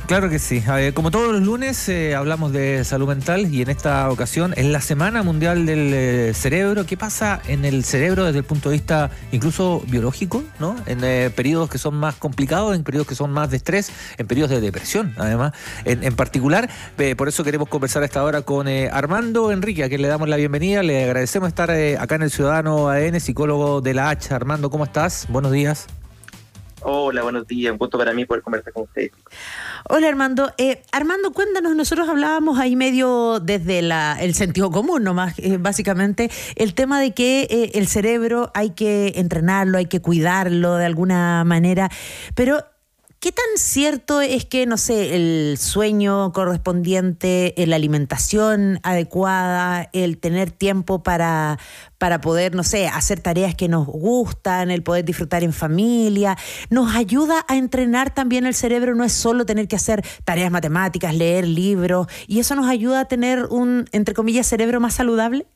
Claro que sí. Como todos los lunes hablamos de salud mental y en esta ocasión es la Semana Mundial del Cerebro. ¿Qué pasa en el cerebro desde el punto de vista incluso biológico, ¿no? En periodos que son más complicados, en periodos que son más de estrés, en periodos de depresión, además, en particular. Por eso queremos conversar a esta hora con Armando Enrique, a quien le damos la bienvenida. Le agradecemos estar acá en el Ciudadano ADN, psicólogo de la H. Armando, ¿cómo estás? Buenos días. Hola, buenos días. Un gusto para mí poder conversar con ustedes. Hola Armando. Armando, cuéntanos, nosotros hablábamos ahí medio desde el sentido común nomás, básicamente, el tema de que el cerebro hay que entrenarlo, hay que cuidarlo de alguna manera, pero ¿qué tan cierto es que, no sé, el sueño correspondiente, la alimentación adecuada, el tener tiempo para poder, no sé, hacer tareas que nos gustan, el poder disfrutar en familia, nos ayuda a entrenar también el cerebro? No es solo tener que hacer tareas matemáticas, leer libros, y eso nos ayuda a tener un, entre comillas, cerebro más saludable.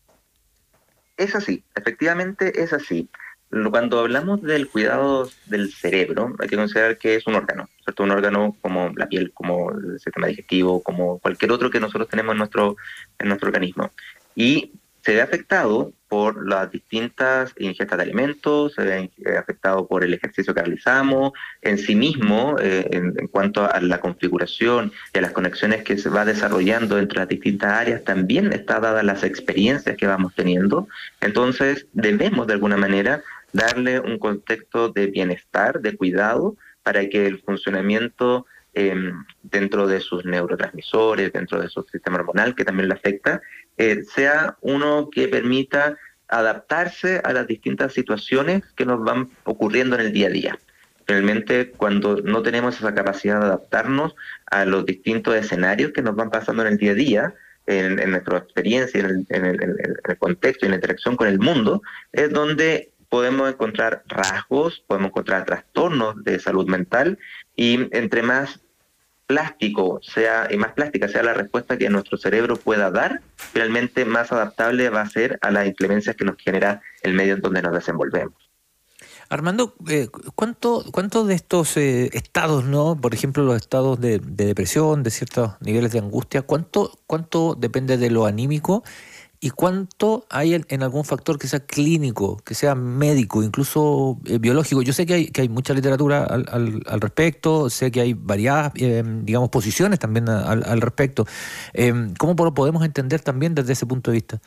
Es así, efectivamente es así. Cuando hablamos del cuidado del cerebro, hay que considerar que es un órgano, ¿cierto? Un órgano como la piel, como el sistema digestivo, como cualquier otro que nosotros tenemos en nuestro organismo. Y se ve afectado por las distintas ingestas de alimentos, se ve afectado por el ejercicio que realizamos, en sí mismo, en cuanto a la configuración y a las conexiones que se va desarrollando entre las distintas áreas, también está dadas las experiencias que vamos teniendo. Entonces, debemos de alguna manera darle un contexto de bienestar, de cuidado, para que el funcionamiento dentro de sus neurotransmisores, dentro de su sistema hormonal, que también le afecta, sea uno que permita adaptarse a las distintas situaciones que nos van ocurriendo en el día a día. Realmente, cuando no tenemos esa capacidad de adaptarnos a los distintos escenarios que nos van pasando en el día a día, en nuestra experiencia, en el contexto y en la interacción con el mundo, es donde podemos encontrar rasgos, podemos encontrar trastornos de salud mental, y entre más plástico sea y más plástica sea la respuesta que nuestro cerebro pueda dar, realmente más adaptable va a ser a las inclemencias que nos genera el medio en donde nos desenvolvemos. Armando, ¿cuánto de estos estados, ¿no? Por ejemplo, los estados de depresión, de ciertos niveles de angustia, ¿cuánto depende de lo anímico? ¿Y cuánto hay en algún factor que sea clínico, que sea médico, incluso biológico? Yo sé que hay mucha literatura al respecto, sé que hay variadas, digamos, posiciones también al respecto. ¿Cómo podemos entender también desde ese punto de vista?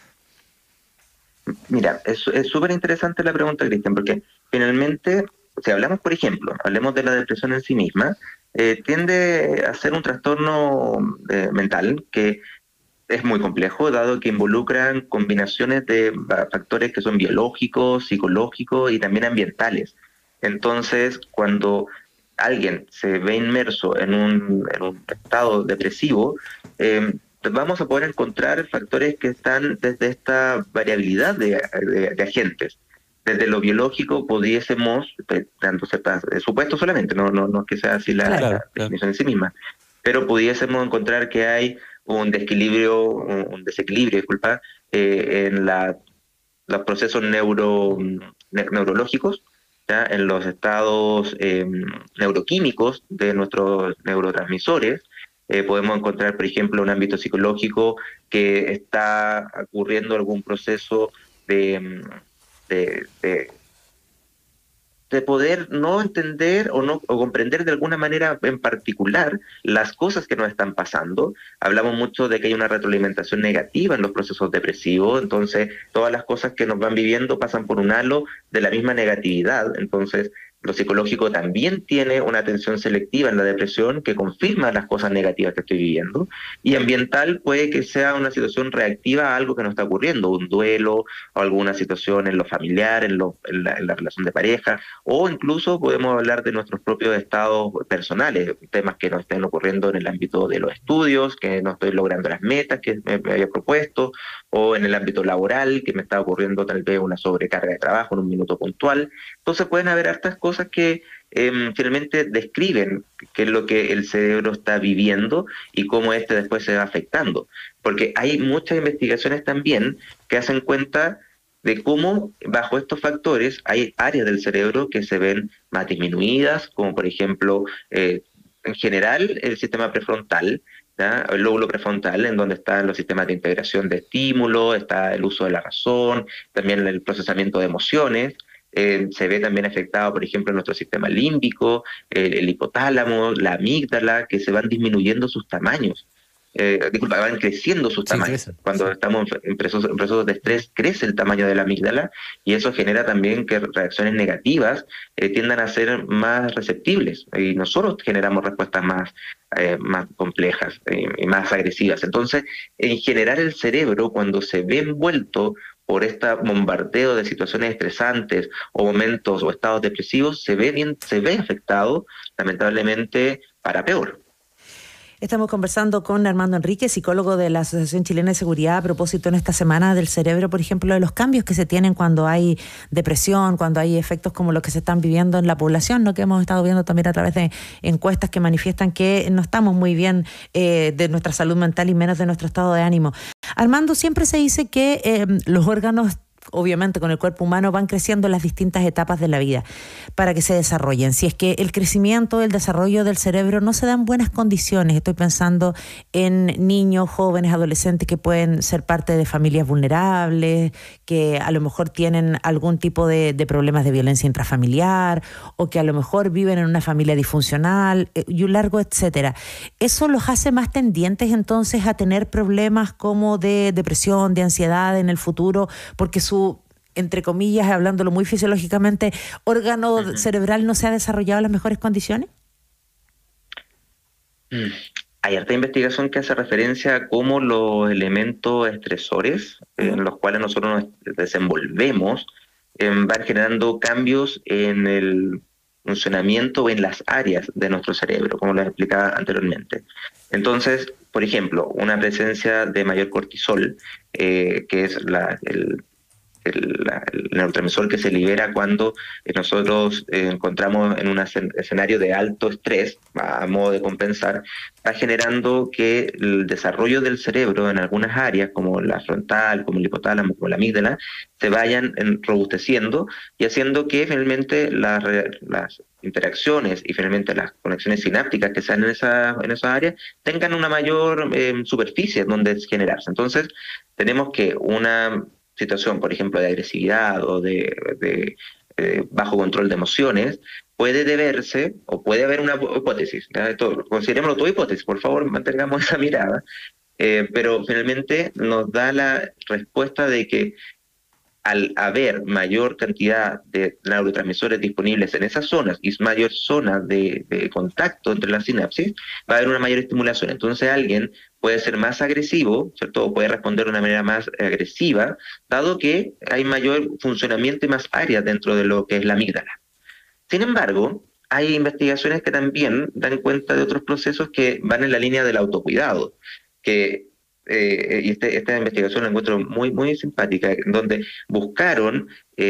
Mira, es súper interesante la pregunta, Cristian, porque finalmente, si hablamos, por ejemplo, hablemos de la depresión en sí misma, tiende a ser un trastorno mental que es muy complejo, dado que involucran combinaciones de factores que son biológicos, psicológicos y también ambientales. Entonces, cuando alguien se ve inmerso en un estado depresivo, vamos a poder encontrar factores que están desde esta variabilidad de agentes. Desde lo biológico pudiésemos, dándose supuesto solamente, no es que sea así la definición en sí misma, pero pudiésemos encontrar que hay un desequilibrio, disculpa, en los procesos neurológicos, ¿ya? En los estados neuroquímicos de nuestros neurotransmisores. Podemos encontrar, por ejemplo, un ámbito psicológico que está ocurriendo algún proceso de poder no entender o comprender de alguna manera en particular las cosas que nos están pasando. Hablamos mucho de que hay una retroalimentación negativa en los procesos depresivos, entonces todas las cosas que nos van viviendo pasan por un halo de la misma negatividad. Entonces lo psicológico también tiene una atención selectiva en la depresión que confirma las cosas negativas que estoy viviendo, y ambiental puede que sea una situación reactiva a algo que nos está ocurriendo, un duelo o alguna situación en lo familiar, en la relación de pareja, o incluso podemos hablar de nuestros propios estados personales, temas que nos estén ocurriendo en el ámbito de los estudios, que no estoy logrando las metas que me había propuesto, o en el ámbito laboral, que me está ocurriendo tal vez una sobrecarga de trabajo en un minuto puntual. Entonces pueden haber hartas cosas que finalmente describen qué es lo que el cerebro está viviendo y cómo este después se va afectando. Porque hay muchas investigaciones también que hacen cuenta de cómo bajo estos factores hay áreas del cerebro que se ven más disminuidas, como por ejemplo en general el sistema prefrontal, ¿ya? El lóbulo prefrontal, en donde están los sistemas de integración de estímulos, está el uso de la razón, también el procesamiento de emociones. Se ve también afectado, por ejemplo, nuestro sistema límbico, el hipotálamo, la amígdala, que se van disminuyendo sus tamaños. Disculpa, van creciendo sus Sí, tamaños. crecen. Cuando Sí. estamos en procesos de estrés, crece el tamaño de la amígdala y eso genera también que reacciones negativas tiendan a ser más receptibles y nosotros generamos respuestas más complejas y más agresivas. Entonces, en general el cerebro cuando se ve envuelto por este bombardeo de situaciones estresantes o momentos o estados depresivos, se ve afectado, lamentablemente, para peor. Estamos conversando con Armando Enrique, psicólogo de la Asociación Chilena de Seguridad, a propósito en esta semana del cerebro, por ejemplo, de los cambios que se tienen cuando hay depresión, cuando hay efectos como los que se están viviendo en la población, ¿no? Que hemos estado viendo también a través de encuestas que manifiestan que no estamos muy bien de nuestra salud mental y menos de nuestro estado de ánimo. Armando, siempre se dice que los órganos, obviamente con el cuerpo humano, van creciendo en las distintas etapas de la vida para que se desarrollen. Si es que el crecimiento, el desarrollo del cerebro no se da en buenas condiciones, estoy pensando en niños, jóvenes, adolescentes que pueden ser parte de familias vulnerables, que a lo mejor tienen algún tipo de problemas de violencia intrafamiliar o que a lo mejor viven en una familia disfuncional y un largo etcétera. ¿Eso los hace más tendientes entonces a tener problemas como de depresión, de ansiedad en el futuro? Porque su, entre comillas, hablándolo muy fisiológicamente, órgano cerebral no se ha desarrollado en las mejores condiciones. Hay harta investigación que hace referencia a cómo los elementos estresores en los cuales nosotros nos desenvolvemos van generando cambios en el funcionamiento o en las áreas de nuestro cerebro, como lo explicaba anteriormente. Entonces, por ejemplo, una presencia de mayor cortisol, que es el neurotransmisor que se libera cuando nosotros encontramos en un escenario de alto estrés, a modo de compensar, va generando que el desarrollo del cerebro en algunas áreas, como la frontal, como el hipotálamo, como la amígdala, se vayan robusteciendo y haciendo que finalmente las interacciones y finalmente las conexiones sinápticas que sean en esas áreas tengan una mayor superficie donde generarse. Entonces, tenemos que una situación, por ejemplo, de agresividad o de bajo control de emociones, puede deberse, o puede haber una hipótesis, considerémoslo todo hipótesis, por favor, mantengamos esa mirada, pero finalmente nos da la respuesta de que al haber mayor cantidad de neurotransmisores disponibles en esas zonas y mayor zona de contacto entre las sinapsis, va a haber una mayor estimulación. Entonces alguien puede ser más agresivo, ¿cierto? O puede responder de una manera más agresiva, dado que hay mayor funcionamiento y más áreas dentro de lo que es la amígdala. Sin embargo, hay investigaciones que también dan cuenta de otros procesos que van en la línea del autocuidado, que y esta investigación la encuentro muy, muy simpática, donde buscaron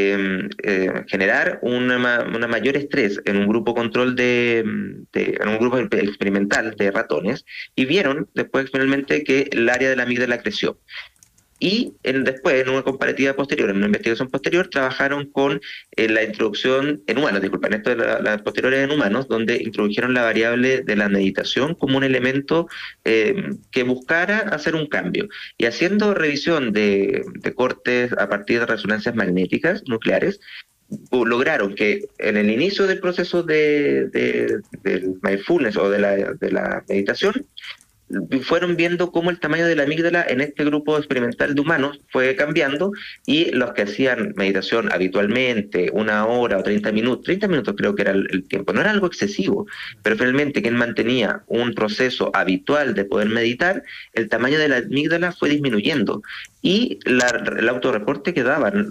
generar una mayor estrés en un grupo control en un grupo experimental de ratones y vieron después finalmente que el área de la amígdala creció. Y después, en una comparativa posterior, en una investigación posterior, trabajaron con la introducción en humanos, disculpen, esto de las posteriores en humanos, donde introdujeron la variable de la meditación como un elemento que buscara hacer un cambio. Y haciendo revisión de cortes a partir de resonancias magnéticas nucleares, lograron que en el inicio del proceso del mindfulness o de la meditación, fueron viendo cómo el tamaño de la amígdala en este grupo experimental de humanos fue cambiando y los que hacían meditación habitualmente, 1 hora o 30 minutos creo que era el tiempo, no era algo excesivo, pero finalmente quien mantenía un proceso habitual de poder meditar, el tamaño de la amígdala fue disminuyendo y el autorreporte que daban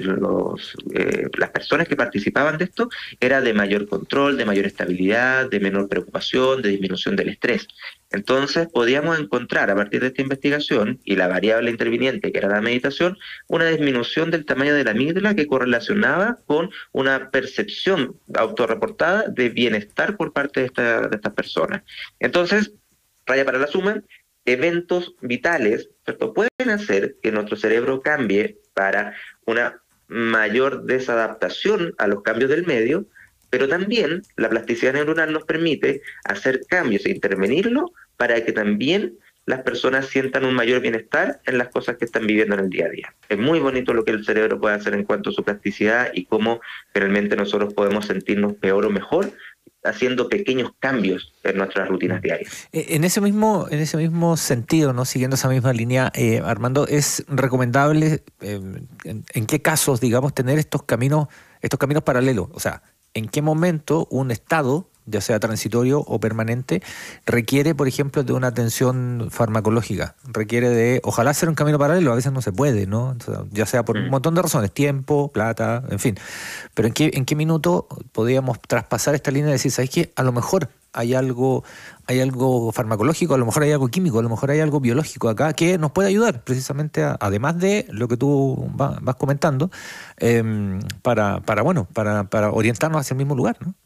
las personas que participaban de esto era de mayor control, de mayor estabilidad, de menor preocupación, de disminución del estrés. Entonces podíamos encontrar a partir de esta investigación y la variable interviniente que era la meditación, una disminución del tamaño de la amígdala que correlacionaba con una percepción autorreportada de bienestar por parte de estas personas. Entonces, raya para la suma, eventos vitales, ¿cierto?, pueden hacer que nuestro cerebro cambie para una mayor desadaptación a los cambios del medio, Pero también la plasticidad neuronal nos permite hacer cambios e intervenirlo para que también las personas sientan un mayor bienestar en las cosas que están viviendo en el día a día. Es muy bonito lo que el cerebro puede hacer en cuanto a su plasticidad y cómo realmente nosotros podemos sentirnos peor o mejor haciendo pequeños cambios en nuestras rutinas diarias. En ese mismo sentido, ¿no? Siguiendo esa misma línea, Armando, ¿es recomendable en qué casos, digamos, tener estos caminos paralelos? O sea, ¿en qué momento un estado, ya sea transitorio o permanente, requiere, por ejemplo, de una atención farmacológica? Requiere de, ojalá hacer un camino paralelo, a veces no se puede, ¿no? O sea, ya sea por un montón de razones, tiempo, plata, en fin. Pero ¿en qué minuto podríamos traspasar esta línea y decir, ¿sabes qué? A lo mejor hay algo farmacológico, a lo mejor hay algo químico, a lo mejor hay algo biológico acá que nos puede ayudar precisamente, además de lo que tú vas comentando, para orientarnos hacia el mismo lugar, ¿no?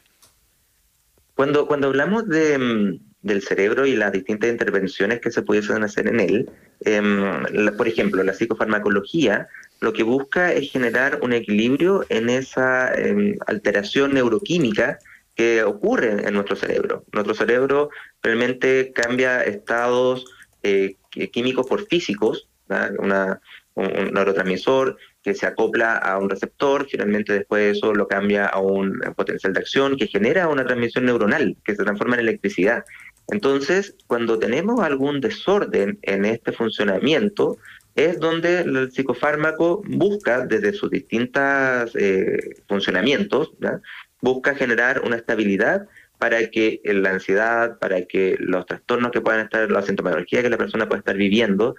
Cuando hablamos del cerebro y las distintas intervenciones que se pudiesen hacer en él, por ejemplo, la psicofarmacología lo que busca es generar un equilibrio en esa alteración neuroquímica que ocurre en nuestro cerebro. Nuestro cerebro realmente cambia estados químicos por físicos, ¿no? Un neurotransmisor que se acopla a un receptor, finalmente después eso lo cambia a un potencial de acción que genera una transmisión neuronal que se transforma en electricidad. Entonces, cuando tenemos algún desorden en este funcionamiento, es donde el psicofármaco busca, desde sus distintos funcionamientos, ¿ya? Busca generar una estabilidad para que la ansiedad, para que los trastornos que puedan estar, la sintomatología que la persona pueda estar viviendo,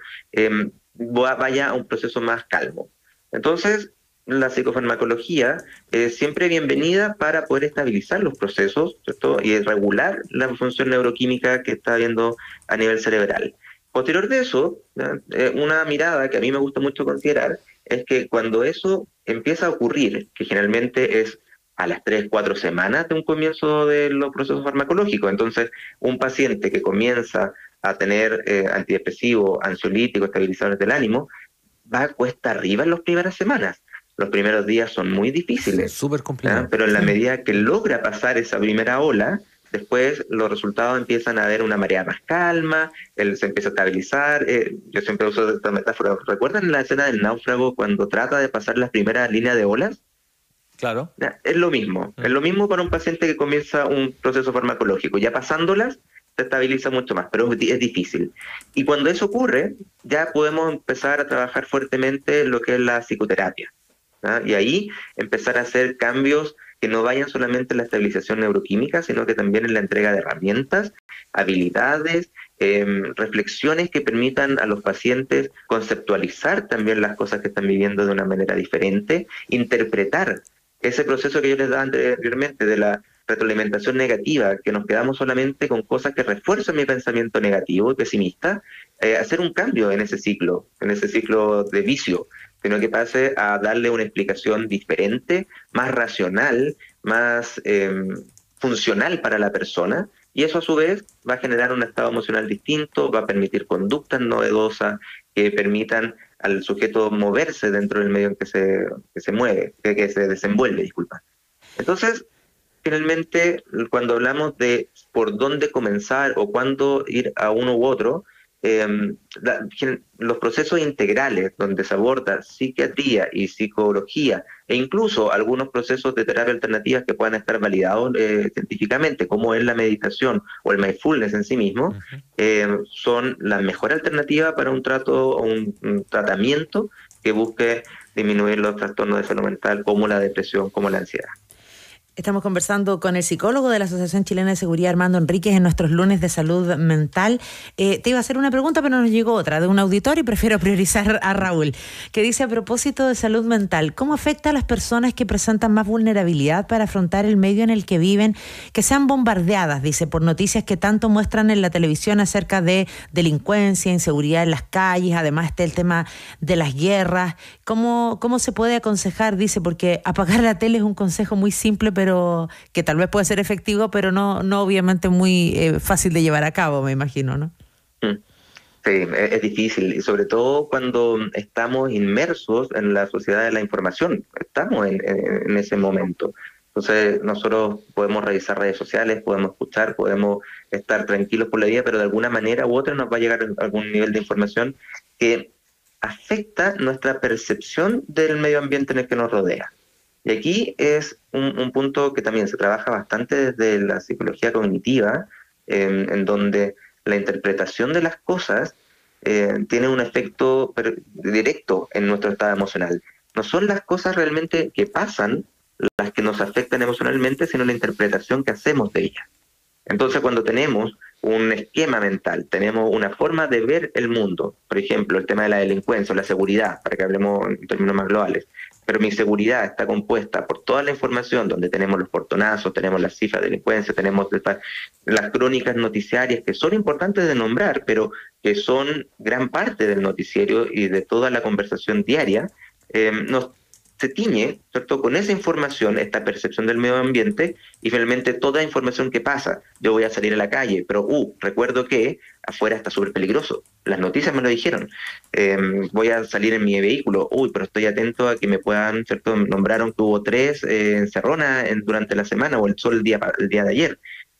vaya a un proceso más calmo. Entonces, la psicofarmacología es siempre bienvenida para poder estabilizar los procesos, ¿cierto? Y regular la función neuroquímica que está habiendo a nivel cerebral. Posterior de eso, una mirada que a mí me gusta mucho considerar es que cuando eso empieza a ocurrir, que generalmente es a las 3, 4 semanas de un comienzo de los procesos farmacológicos, entonces un paciente que comienza a tener antidepresivos, ansiolíticos, estabilizadores del ánimo, va cuesta arriba en las primeras semanas. Los primeros días son muy difíciles. Súper complicado. Pero en la medida que logra pasar esa primera ola, después los resultados empiezan a haber una marea más calma, él se empieza a estabilizar. Yo siempre uso esta metáfora. ¿Recuerdan la escena del náufrago cuando trata de pasar las primeras líneas de olas? Claro. Es lo mismo. Es lo mismo para un paciente que comienza un proceso farmacológico. Ya pasándolas, se estabiliza mucho más, pero es difícil. Y cuando eso ocurre, ya podemos empezar a trabajar fuertemente lo que es la psicoterapia, ¿no? Y ahí empezar a hacer cambios que no vayan solamente en la estabilización neuroquímica, sino que también en la entrega de herramientas, habilidades, reflexiones que permitan a los pacientes conceptualizar también las cosas que están viviendo de una manera diferente, interpretar ese proceso que yo les daba anteriormente de la retroalimentación negativa, que nos quedamos solamente con cosas que refuerzan mi pensamiento negativo y pesimista, hacer un cambio en ese ciclo de vicio, sino que pase a darle una explicación diferente, más racional, más funcional para la persona, y eso a su vez va a generar un estado emocional distinto, va a permitir conductas novedosas que permitan al sujeto moverse dentro del medio en que se mueve, que se desenvuelve, disculpa. Entonces, finalmente, cuando hablamos de por dónde comenzar o cuándo ir a uno u otro, los procesos integrales donde se aborda psiquiatría y psicología e incluso algunos procesos de terapia alternativas que puedan estar validados científicamente, como es la meditación o el mindfulness en sí mismo, son la mejor alternativa para un trato o un tratamiento que busque disminuir los trastornos de salud mental como la depresión, como la ansiedad. Estamos conversando con el psicólogo de la Asociación Chilena de Seguridad, Armando Enríquez, en nuestros lunes de salud mental. Te iba a hacer una pregunta, pero nos llegó otra de un auditor y prefiero priorizar a Raúl, que dice a propósito de salud mental, ¿cómo afecta a las personas que presentan más vulnerabilidad para afrontar el medio en el que viven, que sean bombardeadas, dice, por noticias que tanto muestran en la televisión acerca de delincuencia, inseguridad en las calles, además está el tema de las guerras? ¿Cómo se puede aconsejar? Dice, porque apagar la tele es un consejo muy simple, pero que tal vez puede ser efectivo, pero no obviamente muy fácil de llevar a cabo, me imagino, ¿no? Sí, es difícil, y sobre todo cuando estamos inmersos en la sociedad de la información, estamos en ese momento. Entonces nosotros podemos revisar redes sociales, podemos escuchar, podemos estar tranquilos por la vida, pero de alguna manera u otra nos va a llegar algún nivel de información que afecta nuestra percepción del medio ambiente en el que nos rodea. Y aquí es un punto que también se trabaja bastante desde la psicología cognitiva, en donde la interpretación de las cosas tiene un efecto directo en nuestro estado emocional. No son las cosas realmente que pasan las que nos afectan emocionalmente, sino la interpretación que hacemos de ellas. Entonces, cuando tenemos un esquema mental, tenemos una forma de ver el mundo, por ejemplo, el tema de la delincuencia o la seguridad, para que hablemos en términos más globales, pero mi seguridad está compuesta por toda la información donde tenemos los portonazos, tenemos las cifras de delincuencia, tenemos las crónicas noticiarias que son importantes de nombrar, pero que son gran parte del noticiero y de toda la conversación diaria, nos se tiñe, ¿cierto?, con esa información, esta percepción del medio ambiente, y finalmente toda información que pasa. Yo voy a salir a la calle, pero recuerdo que afuera está súper peligroso. Las noticias me lo dijeron. Voy a salir en mi vehículo, pero estoy atento a que me puedan, ¿cierto?, nombraron que hubo 3 encerronas durante la semana o el sol el día de ayer.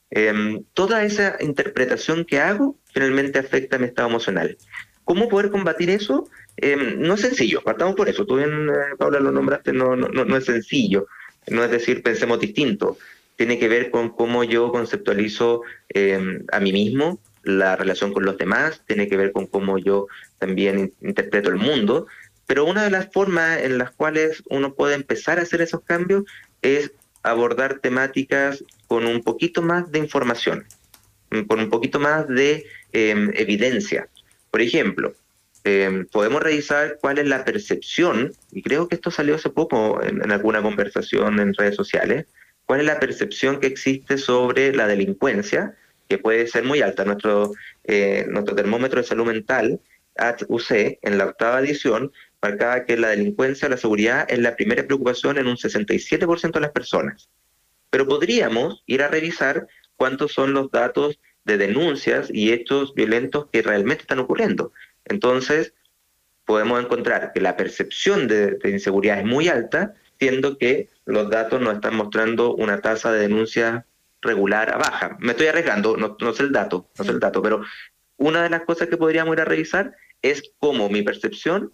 Toda esa interpretación que hago finalmente afecta a mi estado emocional. ¿Cómo poder combatir eso? No es sencillo, partamos por eso. Tú bien, Paula, lo nombraste, no es sencillo. No es decir, pensemos distinto. Tiene que ver con cómo yo conceptualizo a mí mismo, la relación con los demás, tiene que ver con cómo yo también interpreto el mundo. Pero una de las formas en las cuales uno puede empezar a hacer esos cambios es abordar temáticas con un poquito más de información, con un poquito más de evidencia. Por ejemplo, podemos revisar cuál es la percepción, y creo que esto salió hace poco en alguna conversación en redes sociales, cuál es la percepción que existe sobre la delincuencia, que puede ser muy alta. Nuestro termómetro de salud mental, HUC, en la 8ª edición, marcaba que la delincuencia o la seguridad es la primera preocupación en un 67% de las personas. Pero podríamos ir a revisar cuántos son los datos de denuncias y hechos violentos que realmente están ocurriendo. Entonces, podemos encontrar que la percepción de inseguridad es muy alta, siendo que los datos nos están mostrando una tasa de denuncia regular a baja. Me estoy arriesgando, no sé el dato, pero una de las cosas que podríamos ir a revisar es cómo mi percepción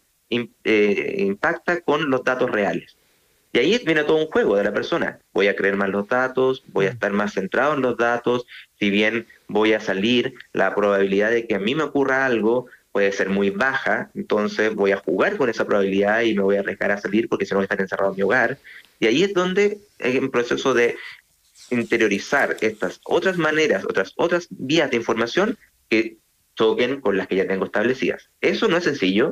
impacta con los datos reales. Y ahí viene todo un juego de la persona. Voy a creer más los datos, voy a estar más centrado en los datos, si bien voy a salir, la probabilidad de que a mí me ocurra algo puede ser muy baja, entonces voy a jugar con esa probabilidad y me voy a arriesgar a salir porque si no voy a estar encerrado en mi hogar. Y ahí es donde hay un proceso de interiorizar estas otras maneras, otras vías de información que toquen con las que ya tengo establecidas. Eso no es sencillo,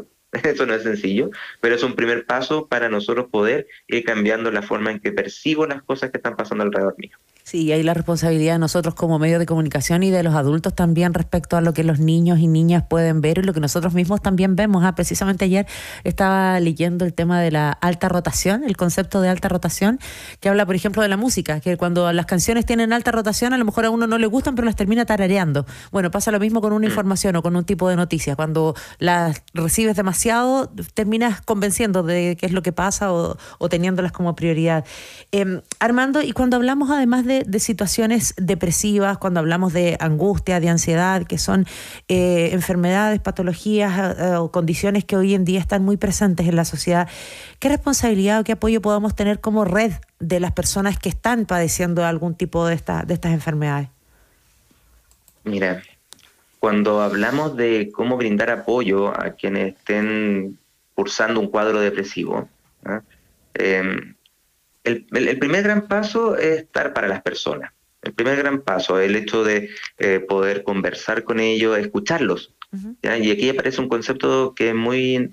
pero es un primer paso para nosotros poder ir cambiando la forma en que percibo las cosas que están pasando alrededor mío. Sí, y hay la responsabilidad de nosotros como medios de comunicación y de los adultos también respecto a lo que los niños y niñas pueden ver y lo que nosotros mismos también vemos. Precisamente ayer estaba leyendo el tema de la alta rotación, el concepto de alta rotación, que habla, por ejemplo, de la música, que cuando las canciones tienen alta rotación, a lo mejor a uno no le gustan, pero las termina tarareando. Bueno, pasa lo mismo con una información o con un tipo de noticias. Cuando las recibes demasiado, terminas convenciendo de qué es lo que pasa o teniéndolas como prioridad. Armando, y cuando hablamos además de situaciones depresivas, cuando hablamos de angustia, de ansiedad, que son enfermedades, patologías o condiciones que hoy en día están muy presentes en la sociedad, ¿qué responsabilidad o qué apoyo podamos tener como red de las personas que están padeciendo algún tipo de estas enfermedades? Mira, cuando hablamos de cómo brindar apoyo a quienes estén cursando un cuadro depresivo, el primer gran paso es estar para las personas. El primer gran paso es el hecho de poder conversar con ellos, escucharlos. ¿Ya? Y aquí aparece un concepto que es muy,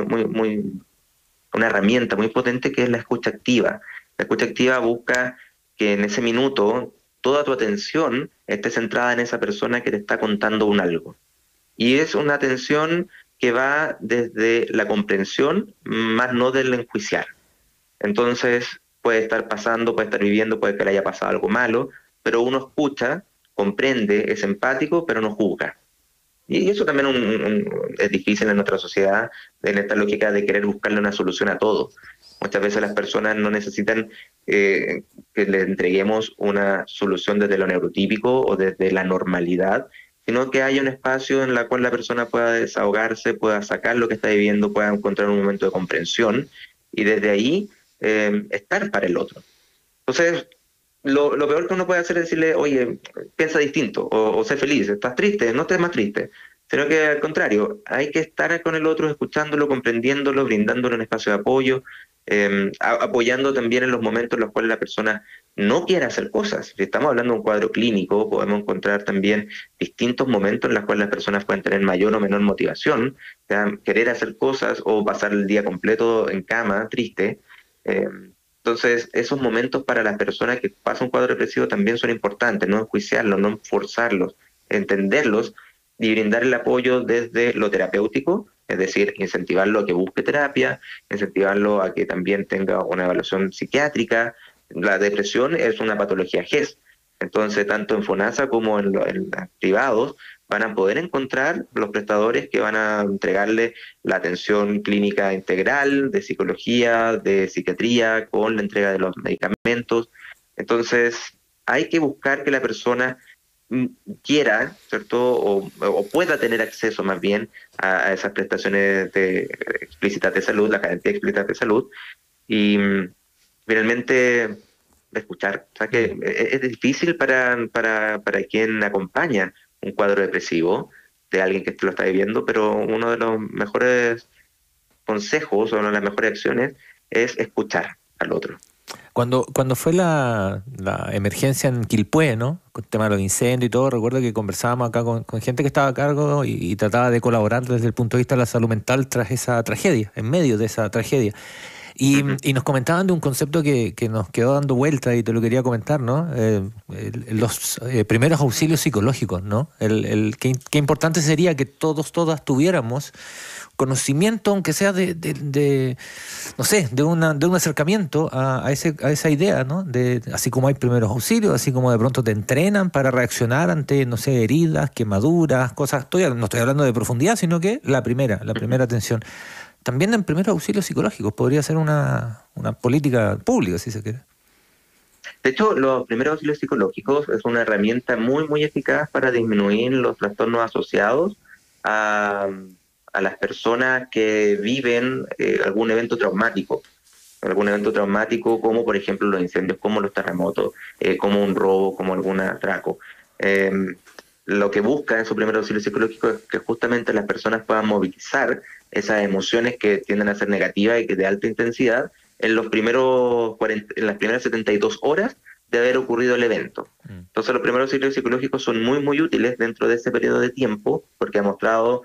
una herramienta muy potente, que es la escucha activa. La escucha activa busca que en ese minuto toda tu atención esté centrada en esa persona que te está contando un algo. Y es una atención que va desde la comprensión, más no del enjuiciar. Entonces, puede estar pasando, puede estar viviendo, puede que le haya pasado algo malo, pero uno escucha, comprende, es empático, pero no juzga. Y eso también es difícil en nuestra sociedad, en esta lógica de querer buscarle una solución a todo. Muchas veces las personas no necesitan que le entreguemos una solución desde lo neurotípico o desde la normalidad, sino que haya un espacio en el cual la persona pueda desahogarse, pueda sacar lo que está viviendo, pueda encontrar un momento de comprensión y desde ahí estar para el otro. Entonces, lo peor que uno puede hacer es decirle, oye, piensa distinto, o sé feliz, estás triste, no estés más triste, sino que al contrario, hay que estar con el otro, escuchándolo, comprendiéndolo, brindándole un espacio de apoyo, apoyando también en los momentos en los cuales la persona no quiere hacer cosas. Si estamos hablando de un cuadro clínico, podemos encontrar también distintos momentos en los cuales las personas pueden tener mayor o menor motivación, o sea, querer hacer cosas o pasar el día completo en cama, triste. Entonces, esos momentos para las personas que pasan un cuadro depresivo también son importantes, no enjuiciarlos, no forzarlos, entenderlos y brindar el apoyo desde lo terapéutico, es decir, incentivarlo a que busque terapia, incentivarlo a que también tenga una evaluación psiquiátrica. La depresión es una patología GES, entonces tanto en FONASA como en los privados van a poder encontrar los prestadores que van a entregarle la atención clínica integral, de psicología, de psiquiatría, con la entrega de los medicamentos. Entonces, hay que buscar que la persona quiera, ¿cierto? O pueda tener acceso más bien a esas prestaciones explícitas de salud, la garantía explícita de salud, y finalmente escuchar. O sea que es difícil para quien acompaña un cuadro depresivo de alguien que lo está viviendo, pero uno de los mejores consejos o una de las mejores acciones es escuchar al otro. Cuando fue la emergencia en Quilpué, ¿no? Con el tema de los incendios y todo, recuerdo que conversábamos acá con gente que estaba a cargo y trataba de colaborar desde el punto de vista de la salud mental tras esa tragedia, en medio de esa tragedia. Y nos comentaban de un concepto que nos quedó dando vuelta y te lo quería comentar, ¿no? Los primeros auxilios psicológicos, ¿no? Qué importante sería que todas tuviéramos conocimiento, aunque sea no sé, de un acercamiento a esa idea, ¿no? Así como hay primeros auxilios, así como de pronto te entrenan para reaccionar ante, no sé, heridas, quemaduras, cosas. No estoy hablando de profundidad, sino que la primera atención. También en primeros auxilios psicológicos podría ser una política pública, si se quiere. De hecho, los primeros auxilios psicológicos es una herramienta muy, muy eficaz para disminuir los trastornos asociados a las personas que viven algún evento traumático como por ejemplo los incendios, como los terremotos, como un robo, como algún atraco. Lo que busca en su primer auxilio psicológico es que justamente las personas puedan movilizar esas emociones que tienden a ser negativas y que de alta intensidad en las primeras 72 horas de haber ocurrido el evento. Entonces los primeros auxilios psicológicos son muy, muy útiles dentro de ese periodo de tiempo porque ha mostrado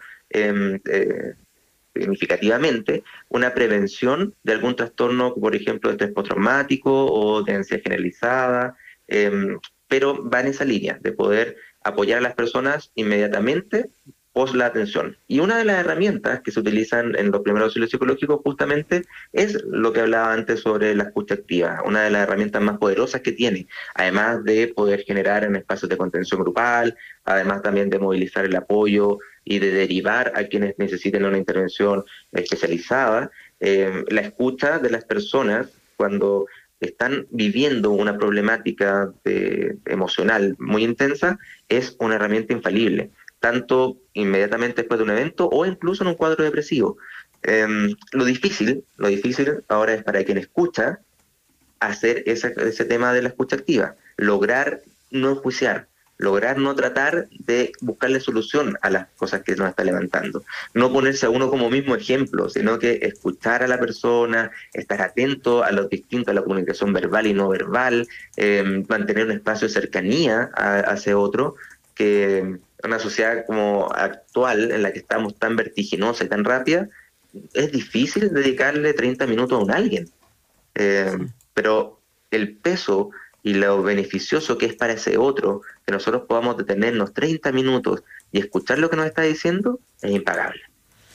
significativamente una prevención de algún trastorno, por ejemplo, de estrés postraumático o de ansiedad generalizada, pero va en esa línea de poder apoyar a las personas inmediatamente post la atención. Y una de las herramientas que se utilizan en los primeros auxilios psicológicos justamente es lo que hablaba antes sobre la escucha activa, una de las herramientas más poderosas que tiene, además de poder generar en espacios de contención grupal, además también de movilizar el apoyo y de derivar a quienes necesiten una intervención especializada. La escucha de las personas cuando están viviendo una problemática emocional muy intensa es una herramienta infalible, tanto inmediatamente después de un evento o incluso en un cuadro depresivo. Lo difícil ahora es para quien escucha hacer ese tema de la escucha activa, lograr no enjuiciar, lograr no tratar de buscarle solución a las cosas que nos está levantando. No ponerse a uno como mismo ejemplo, sino que escuchar a la persona, estar atento a lo distinto, a la comunicación verbal y no verbal, mantener un espacio de cercanía hacia otro, que una sociedad como actual, en la que estamos tan vertiginosa y tan rápida, es difícil dedicarle 30 minutos a un alguien. Pero el peso y lo beneficioso que es para ese otro, que nosotros podamos detenernos 30 minutos y escuchar lo que nos está diciendo, es impagable.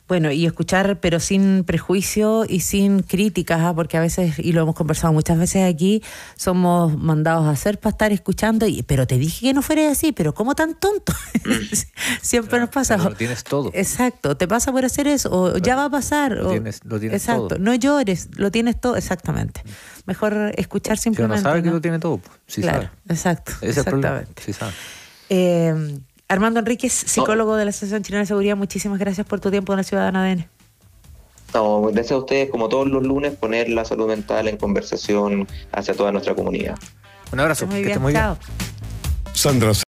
Bueno, y escuchar, pero sin prejuicio y sin críticas, porque a veces, y lo hemos conversado muchas veces aquí, somos mandados a hacer para estar escuchando, pero te dije que no fuera así, pero ¿cómo tan tonto? Siempre nos pasa. Lo tienes todo. Exacto, te pasa por hacer eso, o ya va a pasar. Lo tienes exacto, todo. No llores, lo tienes todo, exactamente. Mejor escuchar simplemente. Si uno sabe que lo tiene todo, sí claro, sabe. Exacto, Ese exactamente. Es el problema, sí sabe. Armando Enríquez, psicólogo de la Asociación Chilena de Seguridad, muchísimas gracias por tu tiempo en el Ciudadano ADN. No, gracias a ustedes, como todos los lunes, poner la salud mental en conversación hacia toda nuestra comunidad. Un abrazo, Muy que bien, esté muy bien. chao. Sandra